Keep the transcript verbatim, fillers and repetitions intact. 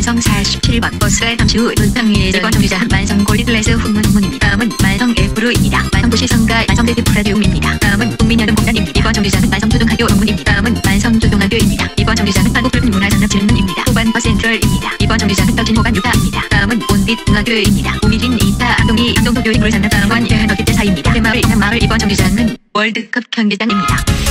만성 사십칠 번 버스에 잠시 후 눈상위에 일 번 정류장 만성 골드글래스 후문 후문입니다. 다음은 만성 F루입니다. 만성 도시성가 만성 데드프라디움입니다. 다음은 국민여름공단입니다. 이번 정류장은 만성 초등학교 정문입니다. 다음은 만성 초등학교입니다. 이번 정류장은 한국붉은 문화산업진흥원입니다. 후반버 센트럴입니다. 이번 정류장은 떠진호반 유타입니다. 다음은 온빛 중학교입니다. 오미진 이타 안동이 안동도교인 물산업 다음은 대한어깃대 사입니다. 대마을 인한마을 이번 정류장은 월드컵 경기장입니다.